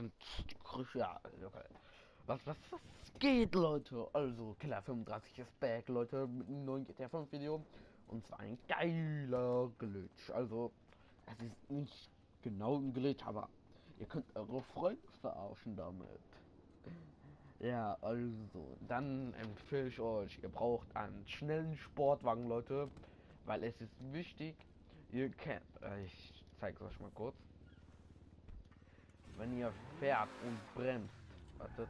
sind ja, was geht, Leute? Also, Killer 35 ist back, Leute, mit einem neuen GTA 5 Video. Und zwar ein geiler Glitch. Also, es ist nicht genau ein Glitch, aber ihr könnt eure Freunde verarschen damit. Ja, also, dann empfehle ich euch, ihr braucht einen schnellen Sportwagen, Leute, weil es ist wichtig, ihr kennt, ich zeige es euch mal kurz, wenn ihr fährt und bremst, wartet,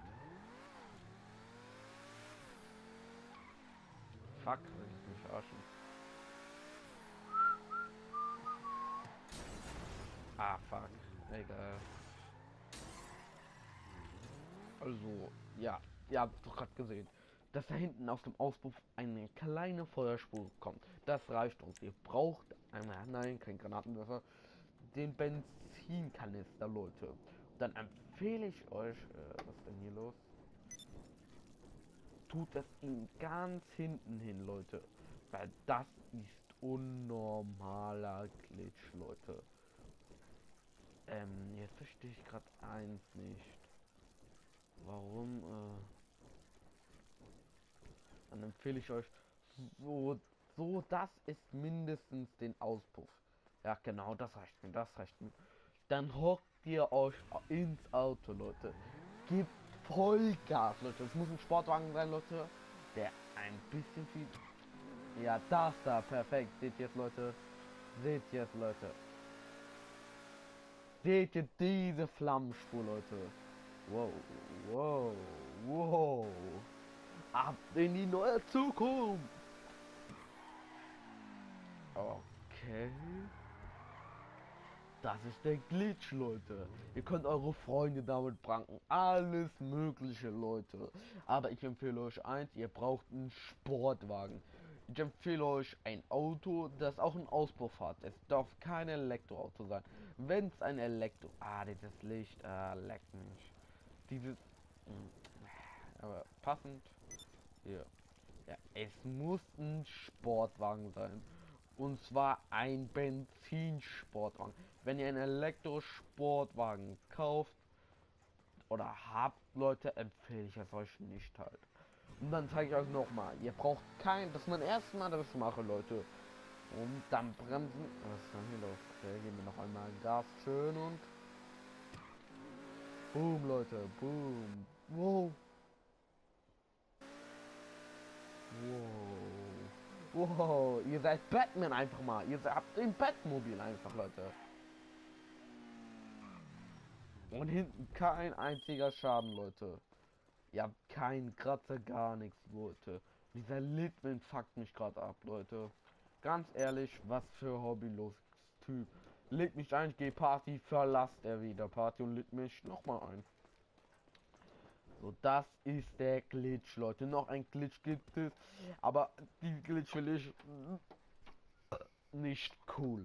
fuck, will ich mich verarschen, fuck, egal, also, ja, ihr habt doch gerade gesehen, dass da hinten aus dem Auspuff eine kleine Feuerspur kommt. Das reicht uns. Ihr braucht einmal, nein, kein Granatenwerfer, den Benzinkanister, Leute. Dann empfehle ich euch, was ist denn hier los? Tut das ihn ganz hinten hin, Leute. Weil das ist unnormaler Glitch, Leute. Jetzt verstehe ich gerade eins nicht. Warum, dann empfehle ich euch so, das ist mindestens den Auspuff. Ja, genau, das reicht mir, das reicht mir. Dann hockt ihr euch ins Auto, Leute. Gebt Vollgas, Leute. Es muss ein Sportwagen sein, Leute, der ein bisschen viel. Ja, das da, perfekt. Seht ihr jetzt, Leute? Seht ihr jetzt, Leute? Seht ihr diese Flammenspur, Leute? Wow, wow, wow. Ab in die neue Zukunft. Okay. Das ist der Glitch, Leute. Ihr könnt eure Freunde damit pranken. Alles mögliche, Leute. Aber ich empfehle euch eins, ihr braucht einen Sportwagen. Ich empfehle euch ein Auto, das auch einen Auspuff hat. Es darf kein Elektroauto sein. Wenn es ein Elektro... dieses Licht, leckt mich. Dieses... Aber passend. Hier. Ja, es muss ein Sportwagen sein. Und zwar ein Benzinsportwagen. Wenn ihr einen Elektrosportwagen kauft oder habt, Leute, empfehle ich es euch nicht halt. Und dann zeige ich euch noch mal. Ihr braucht kein, das ist mein erstes Mal, dass ich mache, Leute. Und dann bremsen. Was ist denn hier los? Okay, geben wir noch einmal Gas schön und boom, Leute, boom. Wow. Wow. Wow, ihr seid Batman einfach mal. Habt den Batmobil einfach, Leute. Und hinten kein einziger Schaden, Leute. Ihr habt keinen Kratzer, gar nichts, Leute. Dieser Litman fuckt mich gerade ab, Leute. Ganz ehrlich, was für hobbylos Typ. Lädt mich ein, ich gehe Party, verlasst er wieder Party und lädt mich nochmal ein. So, das ist der Glitch, Leute. Noch ein Glitch gibt es, aber die Glitch will ich nicht cool.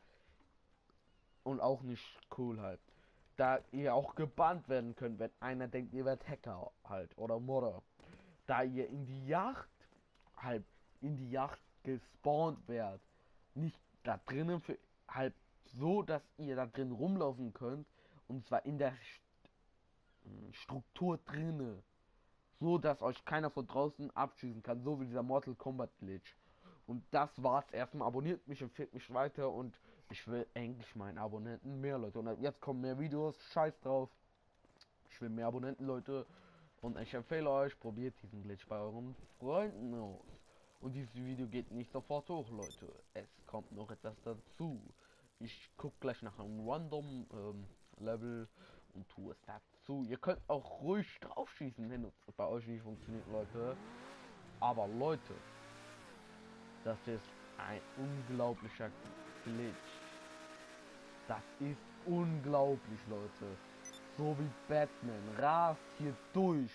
Und auch nicht cool halt. Da ihr auch gebannt werden könnt, wenn einer denkt, ihr werdet Hacker halt oder Modder. Da ihr in die Yacht halt in die Yacht gespawnt werdet. Nicht da drinnen für halt so, dass ihr da drin rumlaufen könnt. Und zwar in der Struktur drinne. So dass euch keiner von draußen abschießen kann. So wie dieser Mortal Kombat Glitch. Und das war's erstmal. Abonniert mich, empfiehlt mich weiter und ich will endlich meinen Abonnenten mehr, Leute. Und jetzt kommen mehr Videos. Scheiß drauf. Ich will mehr Abonnenten, Leute. Und ich empfehle euch, probiert diesen Glitch bei euren Freunden aus. Und dieses Video geht nicht sofort hoch, Leute. Es kommt noch etwas dazu. Ich gucke gleich nach einem Random Level und tue es dazu. Ihr könnt auch ruhig drauf schießen, wenn es bei euch nicht funktioniert, Leute. Aber Leute, das ist ein unglaublicher Glitch. Das ist unglaublich, Leute. So wie Batman rast hier durch.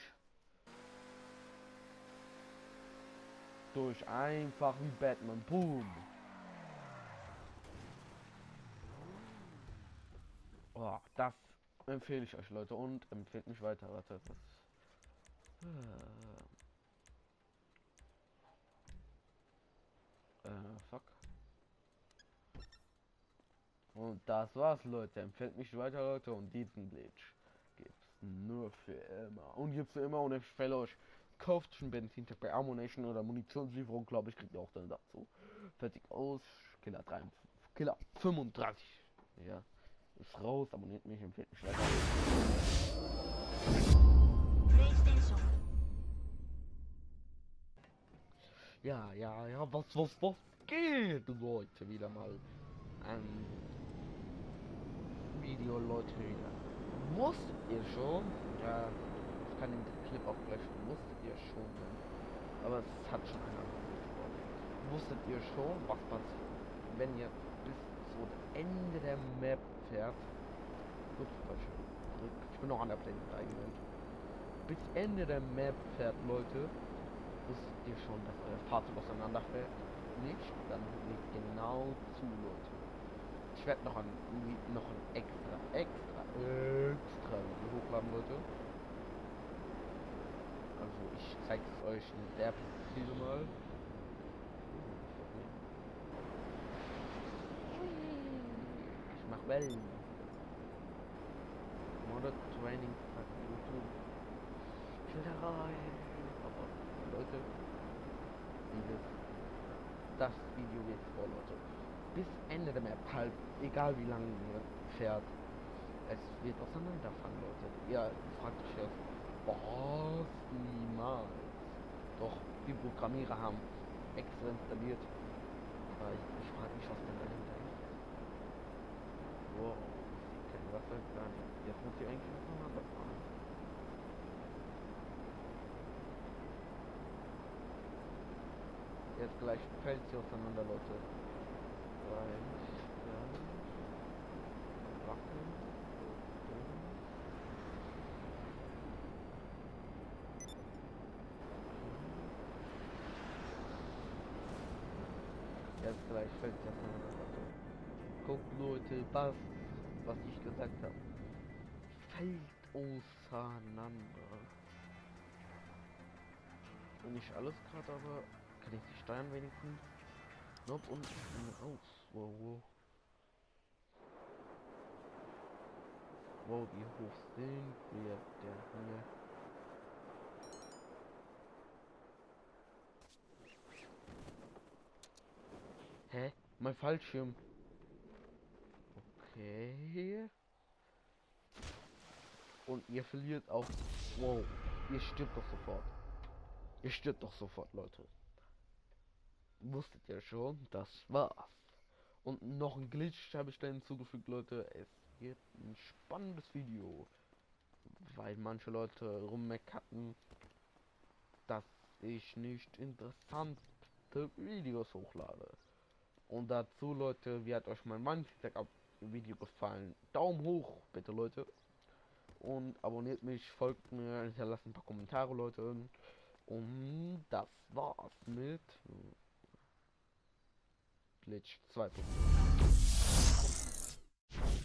Durch einfach wie Batman. Boom. Oh, das empfehle ich euch, Leute. Und empfehlt mich weiter. Warte, was? Fuck. Und das war's, Leute. Empfehlt mich weiter, Leute. Und diesen Glitch Nur für immer. Und jetzt für immer und ich empfehle euch, kauft schon Benzin bei Ammunition oder Munitionslieferung, glaube ich, kriegt ihr auch dann dazu. Fertig aus, Killer 3, Killer 35. Ja, ist raus, abonniert mich, empfiehlt mich weiter. Ja, was geht, Leute, wieder mal ein Video, Leute, wieder. Wusstet ihr schon, ja, ich kann den Clip auch gleich, wusstet ihr schon, aber es hat schon einer gesprochen. Wusstet ihr schon, was passiert, wenn ihr bis zum Ende der Map fährt? Ups, falsch. Ich bin noch an der Playlist eingewählt. Bis Ende der Map fährt, Leute, wusstet ihr schon, dass euer Fahrzeug auseinanderfällt? Nicht? Dann legt genau zu, Leute. Ich werde noch ein extra Video hochladen, Leute. Also ich zeige es euch in der Perspektive mal. Ich mach Wellen. Modern Training YouTube. Filterei. Aber Leute, das Video geht vor, Leute. Bis Ende der Map, halt, egal wie lange ihr fährt. Es wird auseinanderfallen, Leute. Ja, fragt euch jetzt, was? Niemals. Doch, die Programmierer haben extra installiert. Aber ich frage mich, was denn dahinter ist. Wow, ich kenne das halt gar nicht. Jetzt muss ich eigentlich auseinanderfahren. Jetzt gleich fällt sie auseinander, Leute. Jetzt gleich fällt sie auseinander, Leute. Guckt, Leute, was ich gesagt habe. Fällt auseinander. Und nicht alles gerade, aber kann ich die steuern wenigstens? Nope, und raus. Wow. Wow, wie hoch sind wir denn hier? Hä? Mein Fallschirm. Okay. Und ihr verliert auch. Wow. Ihr stirbt doch sofort. Ihr stirbt doch sofort, Leute. Wusstet ihr schon? Das war's. Und noch ein Glitch habe ich da hinzugefügt, Leute. Es wird ein spannendes Video. Weil manche Leute rummeckerten, dass ich nicht interessante Videos hochlade. Und dazu, Leute, wie hat euch mein Video gefallen? Daumen hoch, bitte, Leute. Und abonniert mich, folgt mir, hinterlasst ein paar Kommentare, Leute. Und das war's mit Glitch 2.